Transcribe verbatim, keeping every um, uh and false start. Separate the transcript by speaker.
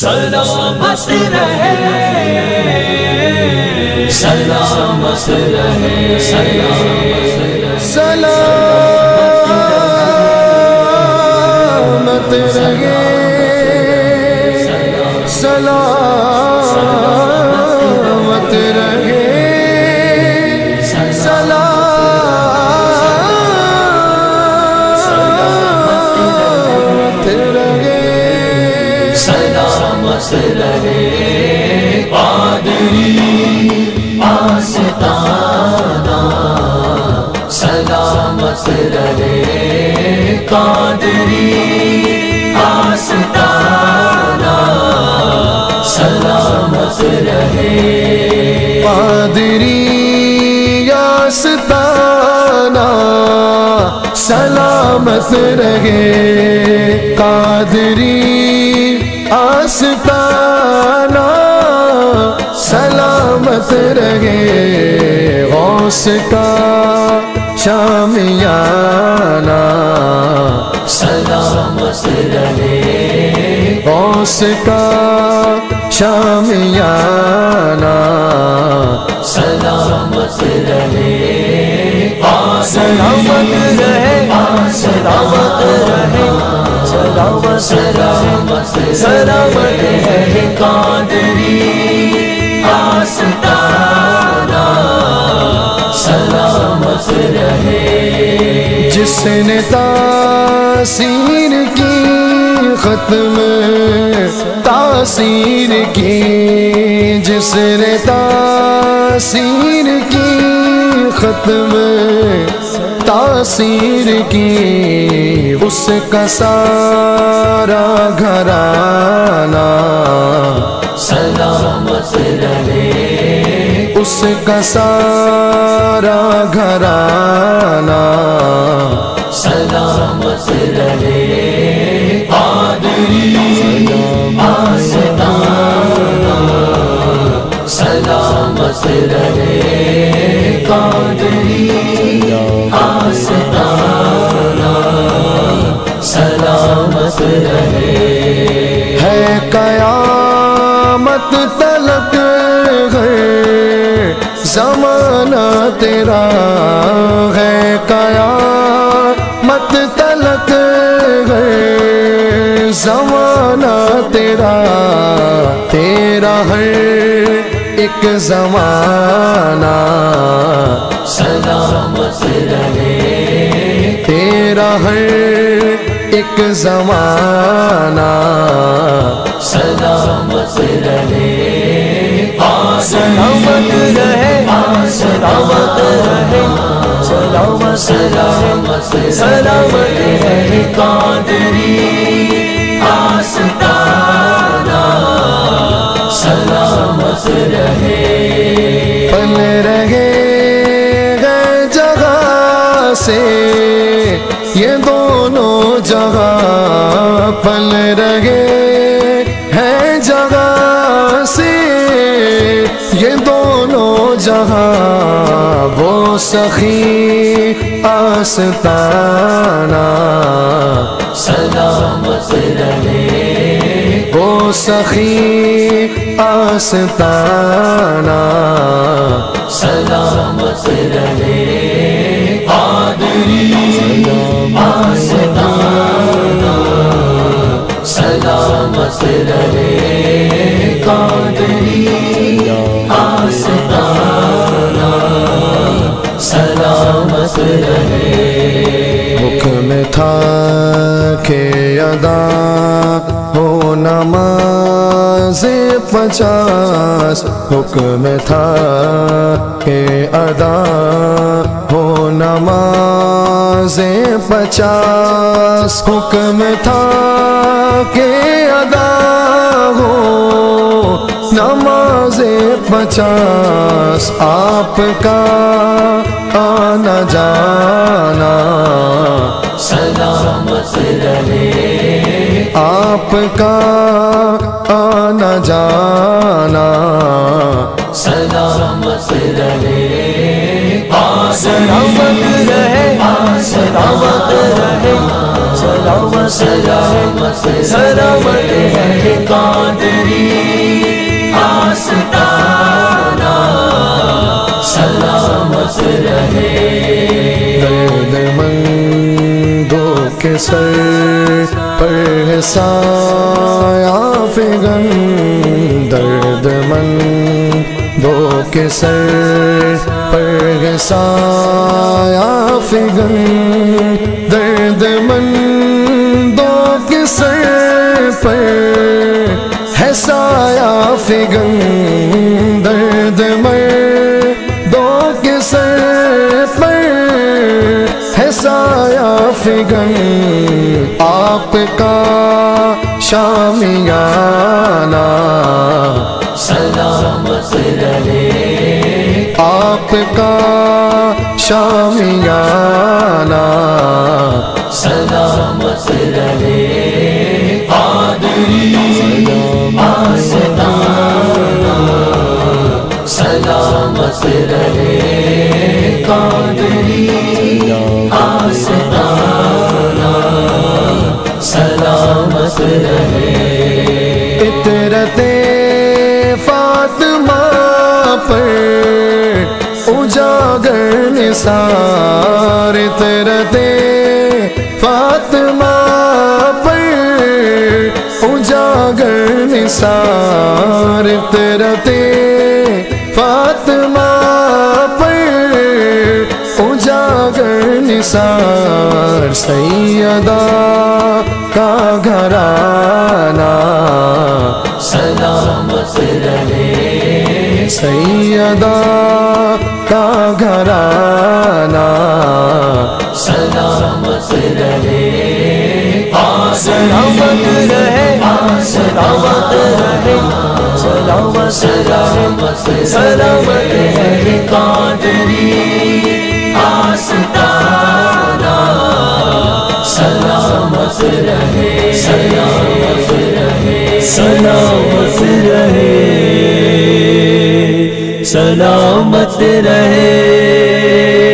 Speaker 1: سلامت رہے سلامت رہے
Speaker 2: سلامت رہے سلامت رہے
Speaker 1: سلامت رہے پادری آستانہ سلامت رہے قادری آستانہ سلامت رہے
Speaker 2: قادری آستانہ سلامت رہے قادری آستانہ سلامت رہے غوث کا شامیانہ
Speaker 1: سلامت رہے
Speaker 2: غوث کا شامیانہ
Speaker 1: سلامت رہے
Speaker 2: سلامت رہے سلامت رہے سلامت رہے
Speaker 1: سلامت رہے قادری آستانہ سلامت رہے
Speaker 2: جس نے تاثیر کی ختم تاثیر کی جس نے تاثیر کی ختم تاثیر کی اس کا سارا گھرانہ
Speaker 1: سلامت رہے
Speaker 2: اس کا سارا گھرانہ
Speaker 1: سلامت رہے قادری آستانہ سلامت رہے قادری آستانہ سلامت رہے
Speaker 2: ہے قیامت تلک ہے زمانہ تیرا ہے قیامت تلک ہے زمانہ تیرا تیرا ہے ایک زمانہ
Speaker 1: سلامت رہے
Speaker 2: تیرا ہے ایک زمانہ
Speaker 1: سلامت رہے
Speaker 2: سلامت رہے سلامت رہے سلامت
Speaker 1: سلامت
Speaker 2: سلامت
Speaker 1: رہے قادری آستانہ سلامت رہے
Speaker 2: پل رہے گئے جگہ سے یہ دونوں جگہ پل رہے ہیں جگہ سے یہ دونوں جگہ وہ سخی آستانہ
Speaker 1: سلامت رہے
Speaker 2: وہ سخی آستانہ
Speaker 1: سلامت رہے قادری آستانہ سلامت رہے قادری آستانہ سلامت رہے
Speaker 2: حکم تھا کہ ادا ہو نماز پچاس حکم تھا کہ ادا ہو نماز پچاس حکم تھا کہ ادا ہو نماز پچاس آپ کا آنا جانا
Speaker 1: سلامت رہے
Speaker 2: آپ کا آنا جانا
Speaker 1: سلامت رہے
Speaker 3: سلامت رہے سلامت رہے سلامت رہے سلامت رہے قادری آستانہ سلامت رہے
Speaker 2: درد مندوں کے سر پر ہے سایہ فغن درد مندوں کے سر پر ہے سایہ فغن درد مندوں کے سر پر ہے سایہ فغن درد مندوں کے سر پر ہے سایہ فغن آپ کا شامیانہ
Speaker 1: سلامت رہے
Speaker 2: آپ کا شامیانہ
Speaker 1: سلامت رہے قادری آستانہ سلامت رہے قادری آستانہ سلامت رہے
Speaker 2: اطرت فاطمہ پر اجاگر نثار اطرت فاطمہ پر اجاگر نثار اطرت فاطمہ پر اجاگر نثار سیدہ کا گھرانہ
Speaker 1: سلامت رہے
Speaker 2: سیدہ کا گھرانہ
Speaker 1: سلامت رہے
Speaker 3: سلامت رہے سلامت رہے سلامت رہے سلامت رہے قادری آستانہ سلامت رہے سلامت رہے سلامت رہے سلامت رہے